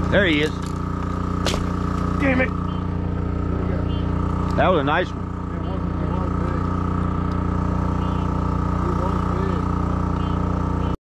There he is. Damn it. That was a nice one.